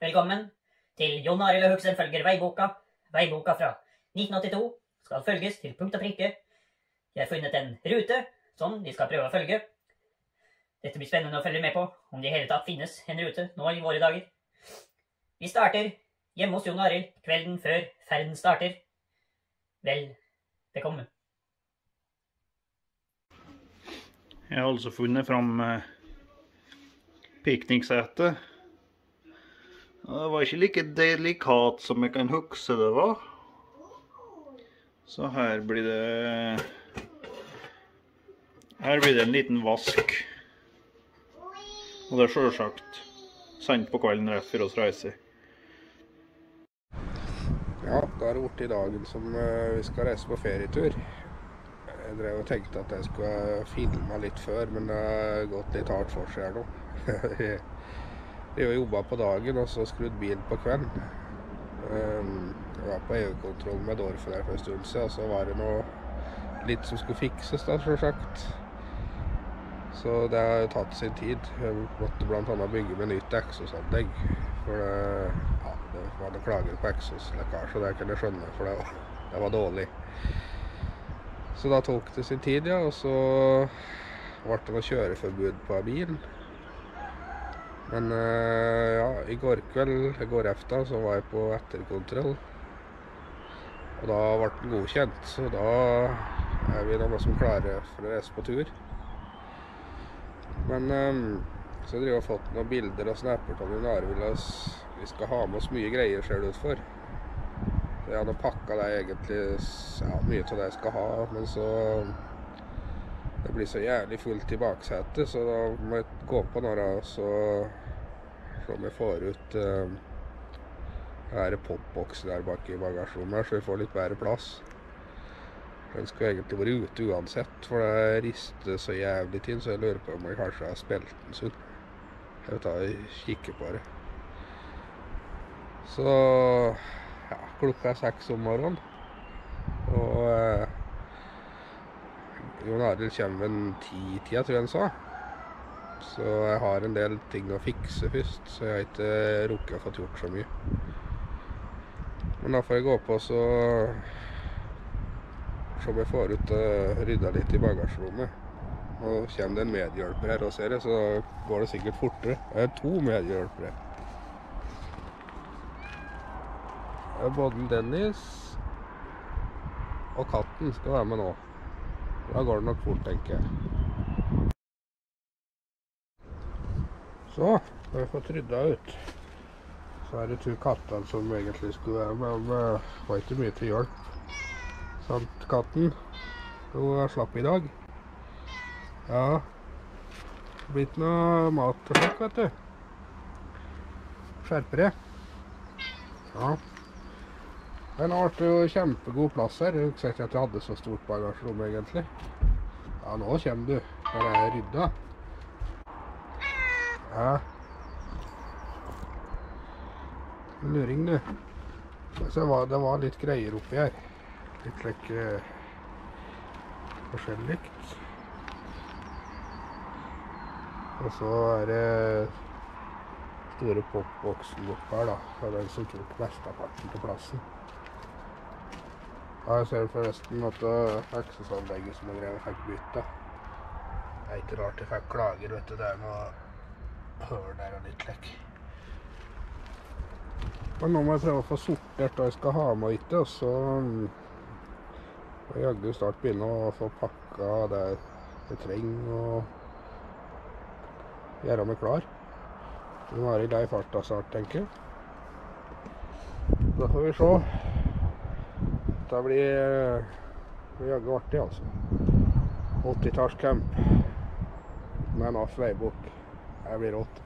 Velkommen til Jon Arild og Huxen følger veiboka. Veiboka fra 1982 skal følges til punkt og prikke. Jeg har funnet en rute som de skal prøve å følge. Dette blir spennende å følge med på, om det i hele tatt finnes en rute nå i våre dager. Vi starter hjemme hos Jon Arild kvelden før ferden starter. Vel, bekomme. Jeg har altså funnet fram pikniksetet. Det var ikke like delikat som jeg kan huske det var. Så her blir det en liten vask. Og det er selvsagt sent på kvelden rett for oss reiser. Ja, da er det borte i dagen som vi skal reise på ferietur. Jeg drev og tenkte at jeg skulle filme litt før, men det har gått litt hardt for seg her nå. Jeg har jobbet på dagen og så skrudd bil på kvelden. Jeg var på EU-kontroll med Dorf der for en stund siden, og så var det noe litt som skulle fikses da, selvsagt. Så det har tatt sin tid. Jeg måtte blant annet bygge med nytt eksosanlegg. For det var noen klager på eksoslekkasje, og det kan jeg skjønne, for det var dårlig. Så da tok det sin tid, ja, og så ble det noe kjøreforbud på bilen. Men ja, i går efter, så var jeg på etterkontroll. Og da ble den godkjent, så da er vi noe som klarer for å reise på tur. Men så har jeg fått noen bilder og snapper til Jon Arild. Vi skal ha med oss mye greier, ser det ut for. Jeg hadde pakket det egentlig, ja, mye til det jeg skal ha, men så det blir så jævlig fullt i baksetet, så da må jeg gå på når så om jeg får ut her popboksen der bak i bagasjerommet, så vi får litt bedre plass. Den skal egentlig være ute uansett, for det rister så jævlig til, så jeg lurer på om jeg kanskje har spilt den sånn. Jeg vil ta og kikke på det. Så ja, klokka er 6 om morgenen, og Jon Arild kommer en 10-tida, tror jeg han sa. Så jeg har en del ting å fikse først, så jeg har ikke rukket å få gjort så mye. Men da får jeg gå på så om jeg får ut og rydda litt i bagasjerommet. Og kommer det en medhjelper her og ser det, så går det sikkert fortere. Jeg har 2 medhjelpere. Både Dennis og katten skal være med nå. Da går det nok fort, tenker jeg. Så, da har vi fått rydda ut. Så er det 2 kattene som egentlig skulle være med, men det var ikke mye til hjelp. Sant, katten? Hun slapp i dag. Ja, det blir ikke noe mat til folk, vet du. Skjerper det. Ja. Men nå ble det jo kjempegod plass her. Jeg husker ikke at jeg hadde så stort bagasjerom egentlig. Ja, nå kommer du. Når jeg er rydda. Ja. Luring, du. Så det var litt greier oppi her. Litt like forskjellig. Og så er det store popboksen oppe her da. Det er den som tok mesteparten til plassen. Ja, jeg ser forresten at eksosanlegget som jeg drev fikk bytta. Det er ikke rart jeg fikk klager, vet du. Det er noe hør der og litt lekk. Men nå må jeg prøve å få sortert hva jeg skal ha med ikke, og så må jeg jaggu snart begynne å få pakket det jeg trenger og gjøre meg klar. Nå er det i farta snart, tenker jeg. Da får vi se. Det blir jaggu artig, altså. 80-tallscamp med en veibok. Det blir rått.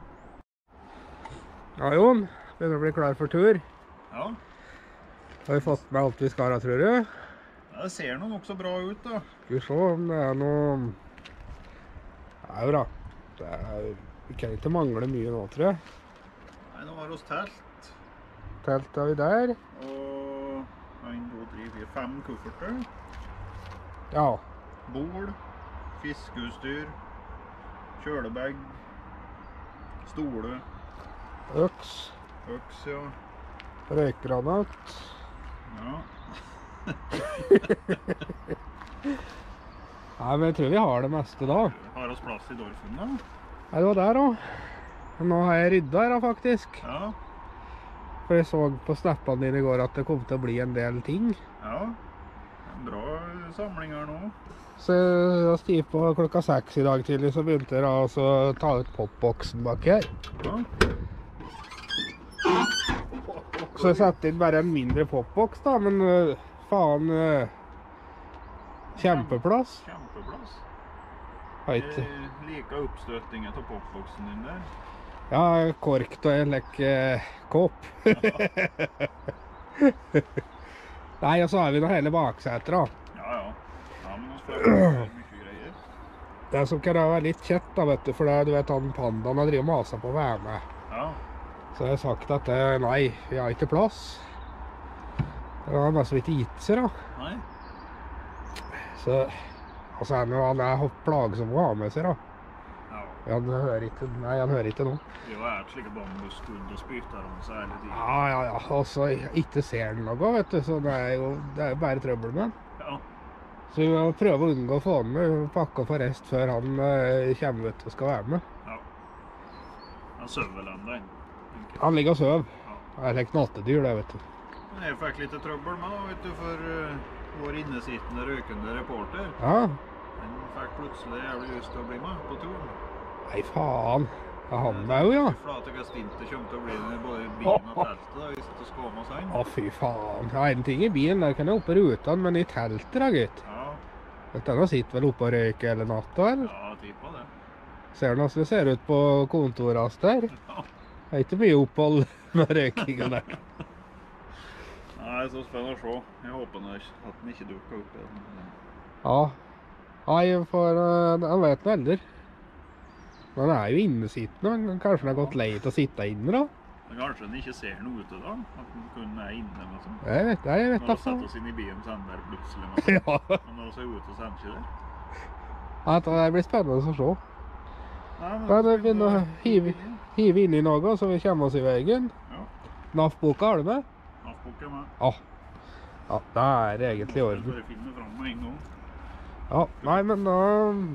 Ja, Jon, begynner å bli klar for tur. Ja. Har vi fått med alt vi skal ha, tror du? Ja, det ser nok så bra ut da. Skal vi se om det er noe... Det er jo bra. Vi kan ikke mangle mye nå, tror jeg. Nei, nå har vi telt. Telt har vi der. Og 1, 2, 3, 4, 5 kufferter. Ja. Bord, fiskeutstyr, kjølebag, stole. Øks. Øks, ja. Røykgranat. Ja. Nei, men jeg tror vi har det meste da. Har oss plass i Dorfen da? Nei, det var der da. Nå har jeg ryddet her da, faktisk. Ja. For jeg så på snappene dine i går at det kom til å bli en del ting. Ja. En bra samling her nå. Så jeg stod på klokka 6 i dag tidlig, så begynte jeg da å ta ut popboksen bak her. Ja. Så jeg satte inn bare en mindre popboks da, men faen, kjempeplass. Kjempeplass. Heit. Jeg liker oppstøtningen til popboksen din der. Ja, korkt og jeg lekker kopp. Nei, og så har vi nå hele bakseter da. Ja, ja. Ja, men nå får jeg mye greier. Det som kan være litt kjett da, vet du, for det, du vet, han pandaen har drivet maset på å være med. Ja. Så jeg har sagt at nei, vi har ikke plass. Det har bare så vidt gitt seg da. Nei. Så, og så han er plagsom å ha med seg da. Ja. Han hører ikke noe. Det var et slik bambusskudd og spytter om seg hele tiden. Ja, og så ikke ser den noe, vet du, så det er bare trøbbel med den. Ja. Så vi må prøve å unngå å få den med pakke og få rest før han kommer ut og skal være med. Ja. Han søver vel enda inn. Han ligger og søv. Ja. Det er like nattedyr det, vet du. Men jeg fikk litt trøbbel med da, vet du, for vår innesittende røykende reporter. Ja. Han fikk plutselig jævlig lyst til å bli med på turen. Nei, faen. Det er han der jo, ja. Flate Gastinter kommer til å bli med både i bilen og teltet da, hvis det skal med oss inn. Å, fy faen. Ja, en ting i bilen, der kan jeg oppe rutene, men i teltet da, gutt. Ja, Denne sitter vel oppe og røyker hele natta, eller? ja, tippa det. Ser du hvordan det ser ut på kontoret der? Ja. Det er ikke mye opphold med røykingen der. Nei, så spennende å se. Jeg håper at den ikke dukker opp igjen. Ja. Nei, for han vet noe heller. Men han er jo innesittende. Kanskje han har gått lei til å sitte inne da? Men kanskje den ikke ser noe ute da? At den kun er inne med sånn. Jeg vet Når vi altså. setter oss inn i bilen, så ender det plutselig med sånn. Ja, Men når vi ser ute, så ender det ikke der. det blir spennende å se. Nei, Men vi begynner å hive inn i noe, så vi kommer oss i veien. Ja, NAF-boka har du med? NAF-boka med. Ja, det er egentlig i Jeg orden. bare finner frem med en gang. Ja, nei, men da...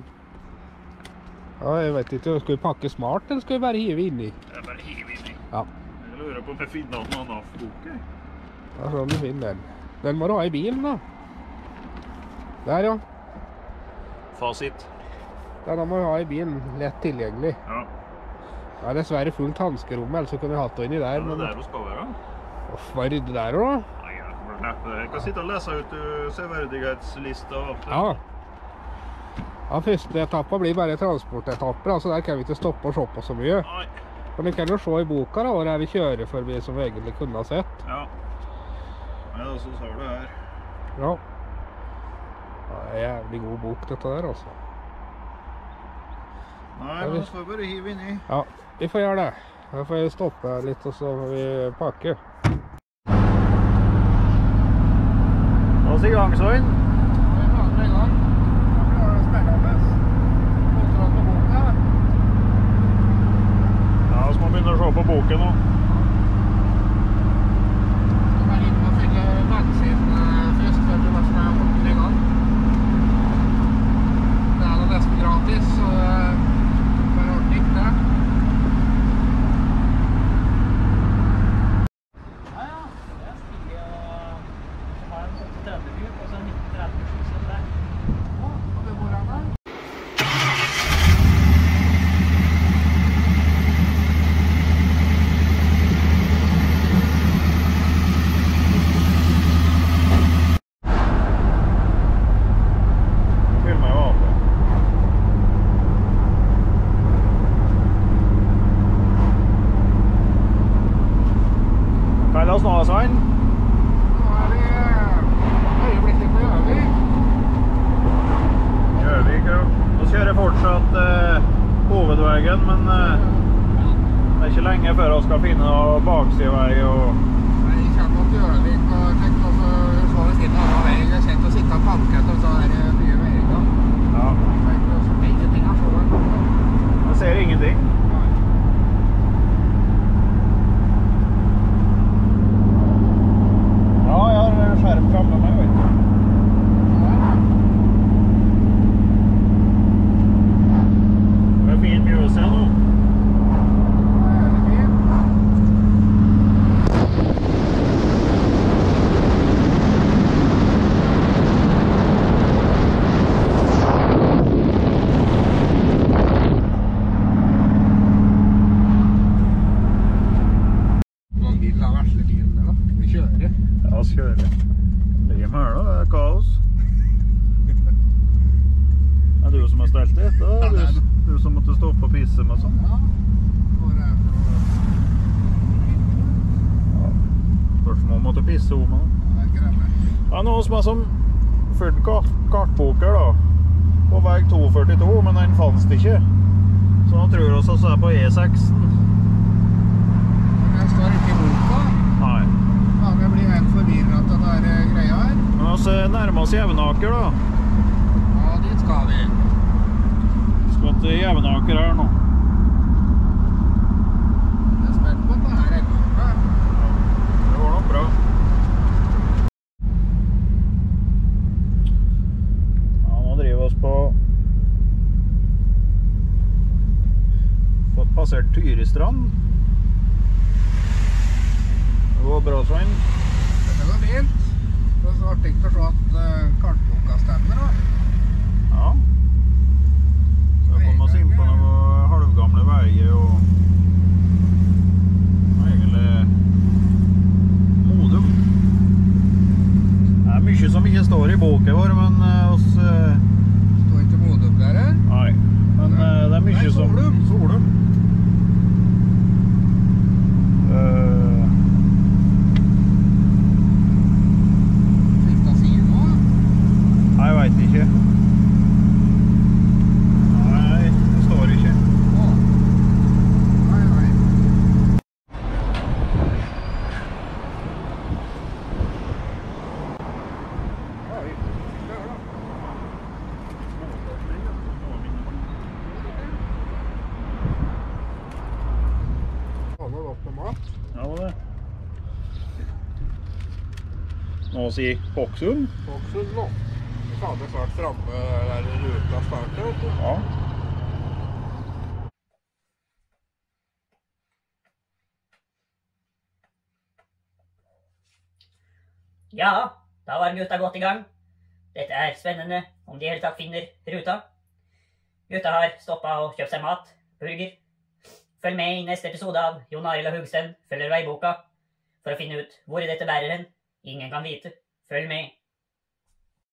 Ja, jeg vet ikke, skal vi pakke smart, eller skal vi bare hive inn i? Jeg bare hiver inn i. Ja, Jeg lurer på om jeg finner noen NAF-boker. det er sånn du finner den. Den må du ha i bilen da. Der, ja. Fasit. Denne må vi ha i bilen, lett tilgjengelig. Ja, Det er dessverre fullt hanskerom, ellers så kunne vi hatt det inni der. er det Men... der du skal være? Hva rydde der da? Nei, jeg kommer neppe. Jeg kan sitte og lese ut severdighetslista og alt det. Ja. Ja, første etappa blir bare transportetapper, altså der kan vi ikke stoppe og se på så mye. Nei. Men vi kan jo se i boka da, hvor vi kjører forbi som vi egentlig kunne ha sett. Ja. Ja, så har du her. Ja. Det er en jævlig god bok dette der, altså. Nei, men så får vi bare hive inn i. Ja, vi får gjøre det. Da får jeg stoppe litt, og så får vi pakke. La oss i gang, Søyn. Ja, så må vi begynne å se på boken nå. Svein? Nå er vi øyeblikket på Gjøvik. Gjøvik, ja. Nå kjører jeg fortsatt hovedveien, men det er ikke lenge før vi skal finne baksidevei og... Nei, jeg kommer til Gjøvik og tenkte å så vi sitte av veien. Jeg kjente å sitte av panket og så er det mye veier da. Ja. Jeg ser ingenting. helt dette, du som måtte stoppe og pisse med sånn. Ja. Hva er det for noe? Spørsmål om måtte pisse om det. Det er greit. Ja, noen som er som fullt kartboker da, på vei 242, men den fanns det ikke. Så nå tror vi oss at det er på E6-en. Men den står ikke i boka. Nei. Mange blir helt forvirret av denne greia her. Men vi nærmer oss Jevnaker da. Ja, dit skal vi. Vi skal til Jevnaker her nå. Jeg er spent på at det her er boka. Det var nok bra. Ja, nå driver vi oss på fått passert Tyristrand. Det går bra, Svein. Dette går fint. Det er så artig å se at kartboka stemmer da. Ja. Så jeg kommer oss inn på noen halvgamle veier og egentlig Modum. Det er mye som ikke står i boken vår, men oss... Står ikke Modum der her? Nei, men det er mye Nei, som... Solum. Solum. Fikk da si noe? Nei, jeg vet ikke. Nei, det står ikke. Å. Nei, nei. Oi, det er da. Har du gått på mat? Ja, det var det. Nå sier Hokksund. Hokksund nå. Vi hadde snart fremme der ruta startet, vet du. Ja. Ja, da var gutta godt i gang. Dette er spennende om de i hele tatt finner ruta. Gutta har stoppet og kjøpt seg mat, burger. Følg med i neste episode av Jon Arild og Hugsten følger veiboka for å finne ut hvor dette bærer hen. Ingen kan vite. Følg med.